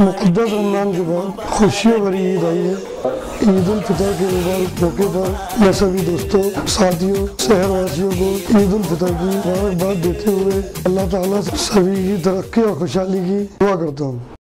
मुक़द्दस रमज़ान के बाद खुशियों भरी ईद आई है। ईद उल फितर के मुबारक मौके पर मैं सभी दोस्तों, साथियों, शहरवासियों को ईद उल फितर की मुबारकबाद देते हुए अल्लाह ताला सभी की तरक्की और खुशहाली की दुआ करता हूँ।